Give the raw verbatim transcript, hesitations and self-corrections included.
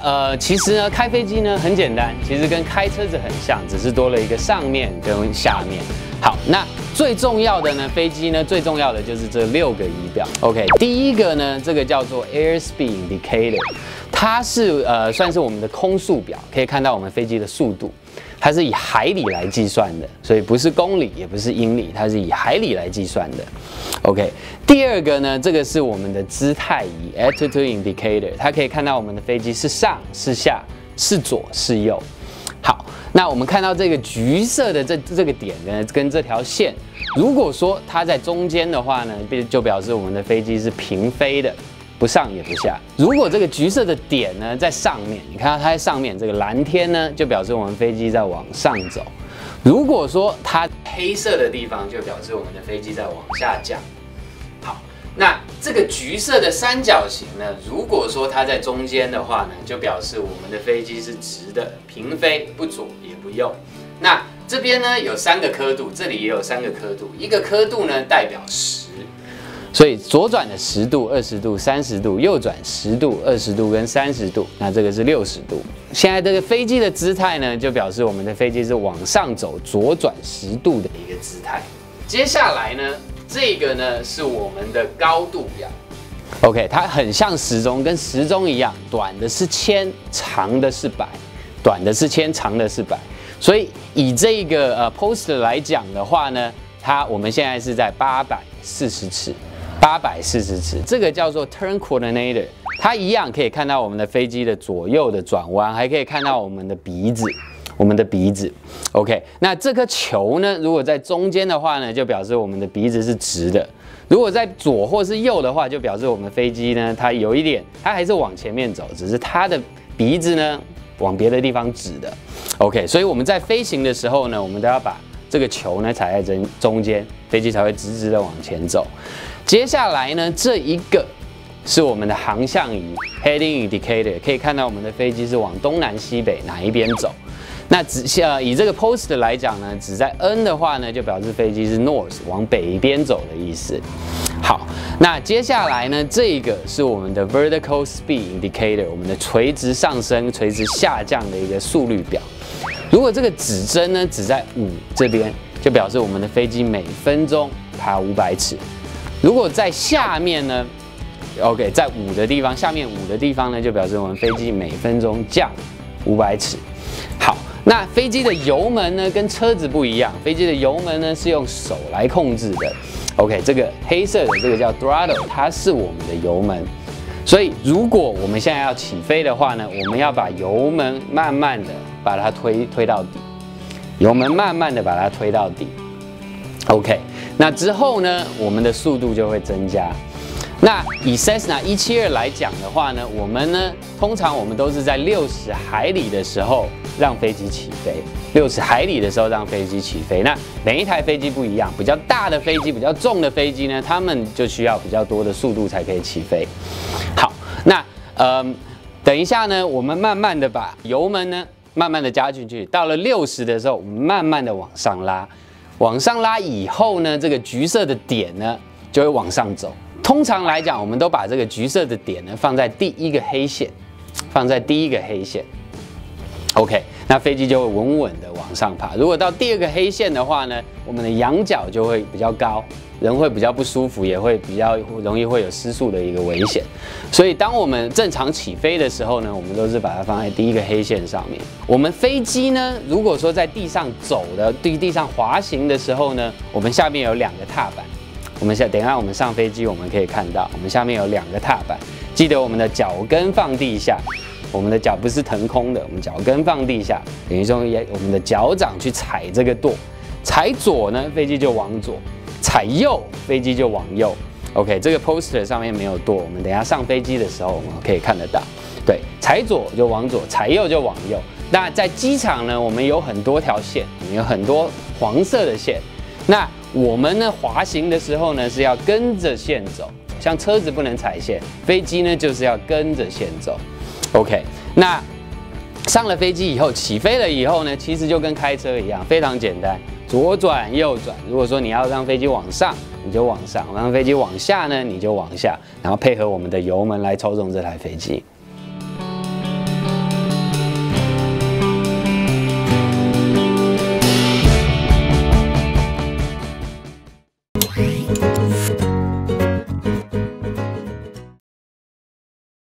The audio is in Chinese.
呃，其实呢，开飞机呢很简单，其实跟开车子很像，只是多了一个上面跟下面。好，那最重要的呢，飞机呢最重要的就是这六个仪表。OK， 第一个呢，这个叫做 Airspeed Indicator， 它是呃算是我们的空速表，可以看到我们飞机的速度。 它是以海里来计算的，所以不是公里，也不是英里，它是以海里来计算的。OK， 第二个呢，这个是我们的姿态仪 （Attitude Indicator）， 它可以看到我们的飞机是上是下，是左是右。好，那我们看到这个橘色的这这个点呢，跟这条线，如果说它在中间的话呢，就表示我们的飞机是平飞的。 不上也不下。如果这个橘色的点呢在上面，你看到它在上面，这个蓝天呢就表示我们飞机在往上走。如果说它黑色的地方，就表示我们的飞机在往下降。好，那这个橘色的三角形呢，如果说它在中间的话呢，就表示我们的飞机是直的，平飞，不左也不右。那这边呢有三个刻度，这里也有三个刻度，一个刻度呢代表十。 所以左转的十度、二十度、三十度，右转十度、二十度跟三十度，那这个是六十度。现在这个飞机的姿态呢，就表示我们的飞机是往上走，左转十度的一个姿态。接下来呢，这个呢是我们的高度表。OK， 它很像时钟，跟时钟一样，短的是千，长的是百，短的是千，长的是百。所以以这个呃 poster 来讲的话呢，它我们现在是在八百四十尺。 八百四十尺，这个叫做 Turn Coordinator， 它一样可以看到我们的飞机的左右的转弯，还可以看到我们的鼻子，我们的鼻子。OK， 那这颗球呢，如果在中间的话呢，就表示我们的鼻子是直的；如果在左或是右的话，就表示我们飞机呢，它有一点，它还是往前面走，只是它的鼻子呢往别的地方指的。OK， 所以我们在飞行的时候呢，我们都要把这个球呢踩在中中间，飞机才会直直的往前走。 接下来呢，这一个是我们的航向仪 （Heading Indicator）， 可以看到我们的飞机是往东南西北哪一边走。那只呃以这个 poster 来讲呢，只在 N 的话呢，就表示飞机是 North 往北边走的意思。好，那接下来呢，这个是我们的 Vertical Speed Indicator， 我们的垂直上升、垂直下降的一个速率表。如果这个指针呢只在五这边，就表示我们的飞机每分钟爬五百尺。 如果在下面呢 ，OK， 在五的地方，下面五的地方呢，就表示我们飞机每分钟降五百尺。好，那飞机的油门呢，跟车子不一样，飞机的油门呢是用手来控制的。OK， 这个黑色的这个叫 throttle， 它是我们的油门。所以如果我们现在要起飞的话呢，我们要把油门慢慢的把它推推到底，油门慢慢的把它推到底。OK。 那之后呢，我们的速度就会增加。那以 Cessna 一七二来讲的话呢，我们呢，通常我们都是在六十海里的时候让飞机起飞。六十海里的时候让飞机起飞。那每一台飞机不一样，比较大的飞机、比较重的飞机呢，它们就需要比较多的速度才可以起飞。好，那呃，等一下呢，我们慢慢的把油门呢，慢慢的加进去。到了六十的时候，我们慢慢的往上拉。 往上拉以后呢，这个橘色的点呢就会往上走。通常来讲，我们都把这个橘色的点呢放在第一个黑线，放在第一个黑线。OK， 那飞机就会稳稳的往上爬。如果到第二个黑线的话呢，我们的仰角就会比较高，人会比较不舒服，也会比较容易会有失速的一个危险。所以，当我们正常起飞的时候呢，我们都是把它放在第一个黑线上面。我们飞机呢，如果说在地上走的、地地上滑行的时候呢，我们下面有两个踏板。我们下等一下我们上飞机，我们可以看到，我们下面有两个踏板。记得我们的脚跟放地下。 我们的脚不是腾空的，我们脚跟放地下，等于说我们的脚掌去踩这个舵，踩左呢，飞机就往左；踩右，飞机就往右。OK， 这个 poster 上面没有舵，我们等一下上飞机的时候我们可以看得到。对，踩左就往左，踩右就往右。那在机场呢，我们有很多条线，我们有很多黄色的线。那我们呢滑行的时候呢是要跟着线走，像车子不能踩线，飞机呢就是要跟着线走。 OK， 那上了飞机以后，起飞了以后呢，其实就跟开车一样，非常简单，左转右转。如果说你要让飞机往上，你就往上；让飞机往下呢，你就往下，然后配合我们的油门来操纵这台飞机。